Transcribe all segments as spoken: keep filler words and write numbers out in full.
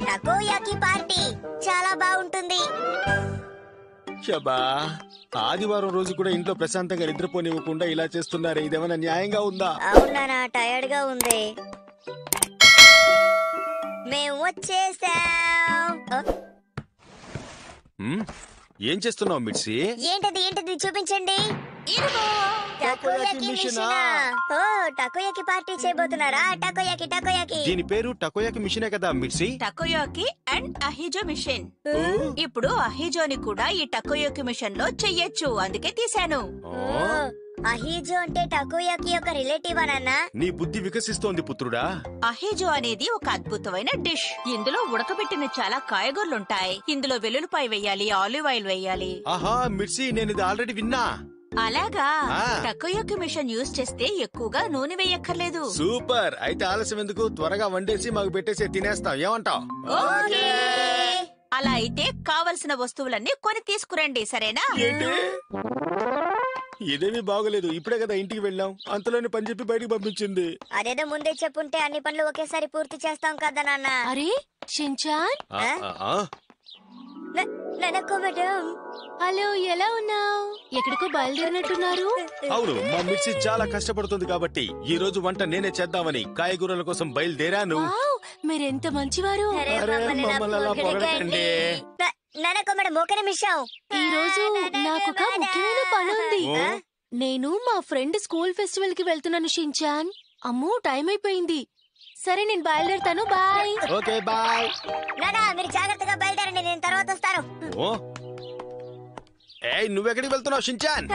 టకోయాకి party చాలా బాగుంటుంది. శబా, ఆదివారం రోజు కూడా ఇంట్లో ప్రశాంతంగా నిద్రపోనివ్వకుండా ఇలా చేస్తున్నారే, ఇదేమైనా న్యాయంగా ఉందా? అవునా, టైర్డ్ గా ఉంది. మేము వచ్చేసాం. ఏం చేస్తున్నావు మిర్చి? ఏంటది ఏంటది చూపించండి. టకోయాకి మిషన్. ఓ, టకోయాకి పార్టీ చేయబోతున్నారా? టకోయాకి టకోయాకి దీని పేరు టకోయాకి మిషనే కదా మిర్చి? టకోయాకి అండ్ అహిజో మిషన్. ఇప్పుడు అహిజోని కూడా ఈ టకోయాకి మిషన్ లో చెయ్యొచ్చు, అందుకే తీశాను. అహిజో అంటే టకోయాకి యొక్క రిలేటివ్ అన్నా? నీ బుద్ధి వికసిస్తోంది పుత్రుడా. అహిజో అనేది ఒక అద్భుతమైన డిష్. ఇందులో ఉడకబెట్టిన చాలా కాయగూరలుంటాయి. ఇందులో వెల్లుల్లిపాయ వేయాలి, ఆలివ్ ఆయిల్ వేయాలి. ఆహా మిర్చి, నేను ఇది ఆల్రెడీ విన్నా. అలాగా? టకోయాకి మిషన్ యూజ్ చేస్తే ఎక్కువగా నూనె వేయక్కర్లేదు. సూపర్. అయితే ఆలస్యం ఎందుకు, త్వరగా వండేసి మాకు పెట్టేసి తినేస్తాం, ఏమంటావ్? అలా అయితే కావలసిన వస్తువులన్నీ కొని తీసుకురండి, సరేనా? ఇదేమీ బాగోలేదు, ఇప్పుడే కదా ఇంటికి వెళ్ళాం, అంతలోనే పని చెప్పి బయటికి పంపించింది. అదేదో ముందే చెప్పుంటే అన్ని పనులు ఒకేసారి పూర్తి చేస్తాం కదా నాన్న. అరే షిన్చాన్, హలో, ఎలా ఉన్నావు? ఎక్కడికో బయలుదేరినట్టున్నారు. అవును, మా మిర్చి చాలా కష్టపడుతుంది కాబట్టి ఈ రోజు వంట నేనే చేద్దామని కాయగూరల కోసం బయలుదేరాను. మీరెంత మంచివారు. ఈ రోజు నాకు ఒక ముఖ్యమైన పని ఉంది. నేను మా ఫ్రెండ్ స్కూల్ ఫెస్టివల్ కి వెళ్తున్నాను షిన్చాన్. అమ్మో, టైం అయిపోయింది. సరే, నేను బయలుదేరుతాను. బాయ్. Okay, bye. నానా, మీరు జాగ్రత్తగా బయలుదేరండి, నేను తర్వాత వస్తాను. ఏయ్, నువ్వెక్కడికి వెళ్తున్నావు షిన్చాన్?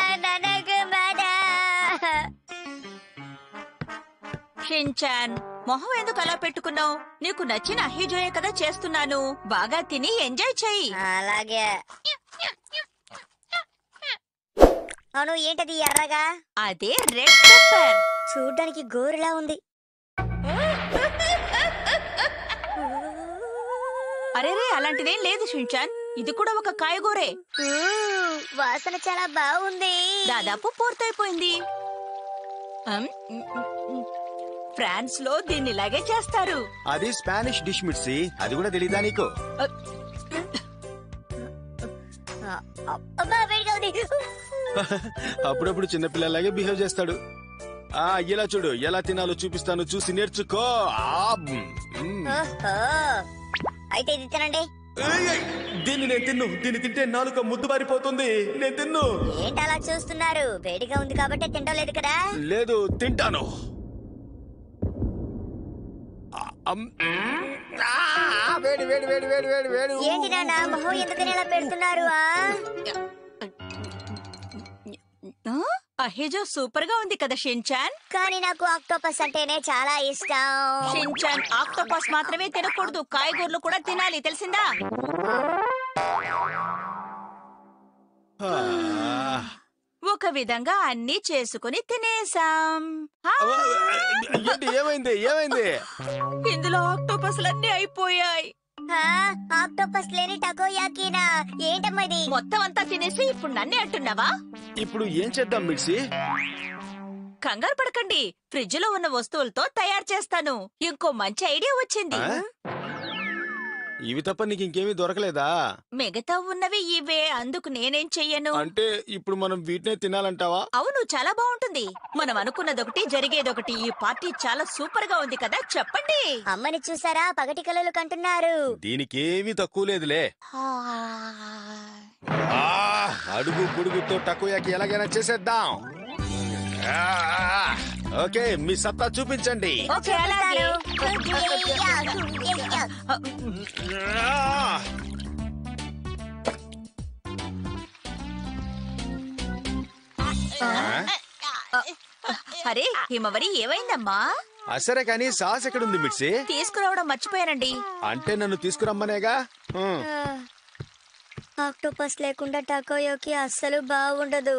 షిన్చాన్, మొహం ఎందుకు అలా పెట్టుకున్నావు? నీకు నచ్చిన అహిజోయే కదా చేస్తున్నాను. బాగా తిని ఎంజాయ్ చెయ్యి. అలాగే. అవును, ఏంటది ఎర్రగా? అదే రెడ్ పెప్పర్. చూడ్డానికి గోరులా ఉంది. అరేరే, అలాంటిదేం లేదు షిన్చాన్, ఇది కూడా ఒక కాయగూరే. వాసన చాలా బాగుంది. దాదాపు పూర్తయిపోయింది. ఫ్రాన్స్ లో దీన్ని ఇలాగే చేస్తారు. అది స్పానిష్ డిష్ మిర్చి, అది కూడా తెలీదా నీకు? అప్పుడప్పుడు చిన్నపిల్లలాగే బిహేవ్ చేస్తాడు. ఆ ఇలా చూడు, ఎలా తినాలో చూపిస్తాను, చూసి నేర్చుకో. అయితే ఇది తినండి. దీన్ని నేను తిన్ను, దీన్ని తింటే నాలుక ముద్దు బారిపోతుంది, నేను తిన్ను. ఏంటి అలా చూస్తున్నారు? వేడిగా ఉంది కాబట్టి తింటలేదు కదా? లేదు, తింటాను. వేడి వేడి వేడి వేడి వేడి వేడి. ఏంటి నాన్న, మొహం ఎందుకని ఇలా పెడుతున్నారు? అహిజో సూపర్ గా ఉంది కదా షిన్చాన్? కానీ నాకు ఆక్టోపస్ అంటేనే చాలా ఇష్టం. షిన్చాన్, ఆక్టోపస్ మాత్రమే తినకూడదు, కాయగూరలు కూడా తినాలి, తెలిసిందా? ఒక విధంగా అన్ని చేసుకుని తినేసాం. ఏమైంది ఏమైంది? ఇందులో ఆక్టోపస్లన్నీ అయిపోయాయి. ఆక్టోపస్ లేని టకోయాకీనా? ఏంటమ్మా ఇది? మొత్తం అంతా తినేసి ఇప్పుడు నన్నే అంటున్నావా? ఇప్పుడు ఏం చేద్దాం మిర్చి? కంగారు పడకండి, ఫ్రిడ్జ్ లో ఉన్న వస్తువులతో తయారు చేస్తాను. ఇంకో మంచి ఐడియా వచ్చింది. ఇవి తప్ప నీకు ఇంకేమీ దొరకలేదా? మిగతా ఉన్నవి ఇవే, అందుకు నేనేం చెయ్యను. అంటే ఇప్పుడు మనం వీటినే తినాలంటావా? అవును, చాలా బాగుంటుంది. మనం అనుకున్నదొకటి జరిగేదొకటి. ఈ పార్టీ చాలా సూపర్ గా ఉంది కదా, చెప్పండి. అమ్మని చూసారా, పగటి కలలు కంటున్నారు. దీనికేమీ తక్కువ లేదులే. అడుగు పొడుగుతో టకోయాకి ఎలాగైనా చేసేద్దాం. ఓకే, మీ సత్తా చూపించండి. ఓకే, అలాగే. అరే హిమవరి, ఏమైందమ్మా? అసరే కానీ సాస్ ఎక్కడుంది మిర్చి? తీసుకురావడం మర్చిపోయానండి. అంటే నన్ను తీసుకురమ్మనేగా. ఆక్టోపస్ లేకుండా టకోయోకి అస్సలు బాగుండదు.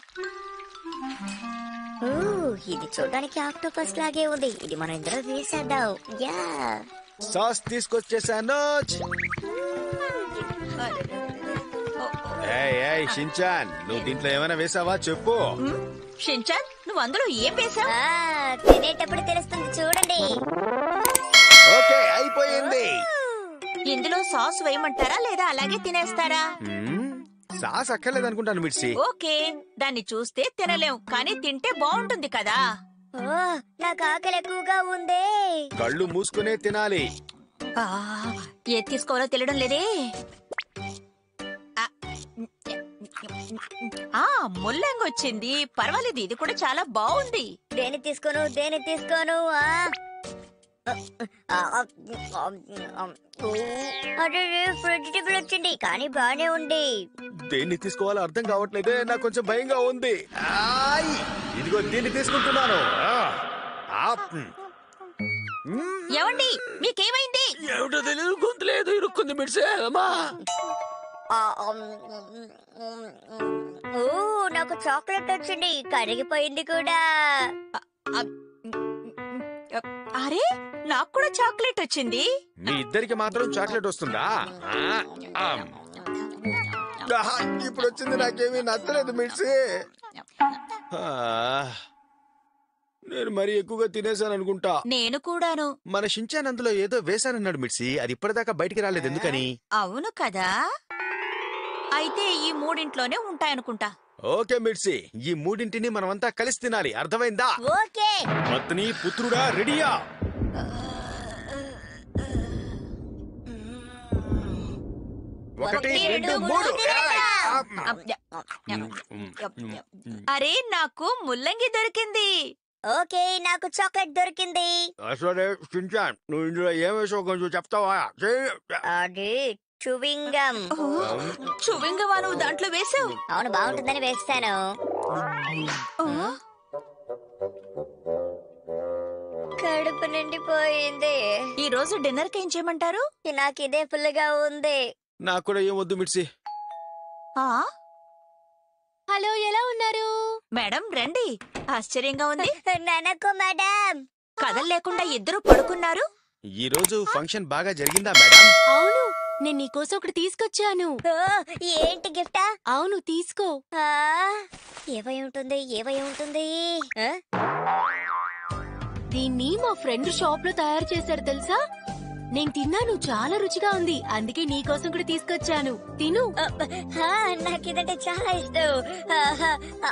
ఇది చూడడానికి ఆక్టోపస్ లాగే ఉంది. ఇది మనం ఇందులో వేసేద్దాం. Yeah, sauce తీసుకొచ్చేసాను. షిన్చాన్, నువ్వు దీంట్లో ఏమైనా వేసావా చెప్పు. షిన్చాన్, నువ్వు అందులో ఏం వేసావు? తినేటప్పుడు తెలుస్తుంది, చూడండి. ఓకే, అయిపోయింది. ఇందులో సాస్ వేయమంటారా లేదా అలాగే తినేస్తారా? మ్మ్, సాస్ అక్కర్లేదు అనుకుంటాను మిర్చి. ఓకే, దాన్ని చూస్తే తినలేం కానీ తింటే బాగుంటుంది కదా. ఓ, నాకు ఆకలి ఎక్కువగా ఉంది. కళ్ళు మూసుకునే తినాలి. ఆ, ఏది తీసుకోవాలో తెలియడం లేదే. ఆ, ఆ ముల్లంగి వచ్చింది. పర్వాలేదు, ఇది కూడా చాలా బాగుంది. దేని తీసుకోను దేని తీసుకోను ఆ? ఆ, ఓ, అరే వెజిటబుల్ వచ్చింది కానీ బానే ఉంది. దేన్ని తీసుకోవాలో అర్థం కావట్లేదే, నాకు కొంచెం భయంగా ఉంది. ఆయ్, ఇదిగో దీన్ని తీసుకుంటున్నాను. ఆ, ఆ, మ్. మ్, ఏమండి, మీకేమైంది? ఏమిటో తెలియదు, గొంతులేదు ఇరుక్కుంది మిర్చి. అమ్మా, ఆ, ఉమ్, ఉమ్, ఉమ్, ఉమ్. ఓ, నాకు చాక్లెట్ వచ్చింది కరిగిపోయింది కూడా. అరే, నాకు కూడా చాక్లెట్ వచ్చింది. మీ ఇద్దరికి మాత్రం చాక్లెట్ వస్తుందా? ఆ, ఆ. ఆహా, ఇప్పుడు వచ్చింది నాకేమీ నచ్చలేదు మిర్చి. ఆ, నేను మరీ ఎక్కువగా తినేసాను అనుకుంటా. నేను కూడాను. మన షించాన్ అందులో ఏదో వేశానన్నాడు మిర్చి, అది ఇప్పటిదాకా బయటికి రాలేదు, ఎందుకని? అవును కదా, అయితే ఈ మూడింట్లోనే ఉంటాయనుకుంటా. ఓకే మిర్చి, ఈ మూడింటిని మనమంతా కలిసి తినాలి, అర్థమైందా? ఓకే. పత్ని పుత్రుడా రెడీయా? ఒకటి రెండు మూడు. అరే, నాకు ముల్లంగి దొరికింది. ఓకే, నాకు చాక్లెట్ దొరికింది. సరే షించాన్, నువ్వు ఇందులో ఏం వేసావు కొంచెం చెప్తావా? అది చూవింగం. చువింగవా నువ్వు దాంట్లో వేసావు? అవును, బాగుంటుందని వేస్తాను. కడుపు నిండిపోయింది. ఈ రోజు డిన్నర్ కి ఏం చేయమంటారు? నాకు ఇదే ఫుల్గా ఉంది. నాకు కూడా ఏం వద్దు మిర్చి. ఆ హలో, ఎలా ఉన్నారు? మేడం రండి. ఆశ్చర్యంగా ఉంది, ననకో మేడం. కథలు లేకుండా ఇద్దరు పడుకున్నారు. ఈ రోజు ఫంక్షన్ బాగా జరిగిందా మేడం? అవును, నేను నీకోసం ఒకటి తీసుకొచ్చాను. ఓ, ఏంటి గిఫ్టా? అవును, తీసుకో. ఆ, ఏవై ఉంటుంది ఏవై ఉంటుంది ఆ? దీన్ని మా ఫ్రెండ్ షాప్ లో తయారు చేశారు తెలుసా? నేను తిన్నాను, చాలా రుచిగా ఉంది. అందుకే నీకోసం కూడా తీసుకొచ్చాను, తిను. ఆ, నాకు ఇదంటే చాలా ఇష్టం. ఆ, ఆ,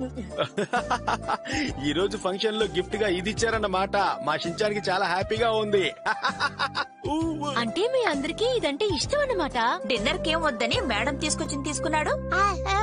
ఈ రోజు ఫంక్షన్ లో గిఫ్ట్ గా ఇది ఇచ్చారన్నమాట. మా షించానికి చాలా హ్యాపీగా ఉంది. ఊ, ఊ. అంటే మీ అందరికీ ఇదంటే ఇష్టం అన్నమాట. డిన్నర్ కేం వద్దని మేడం తీసుకొచ్చింది తీసుకున్నాడు. ఆ, ఆ,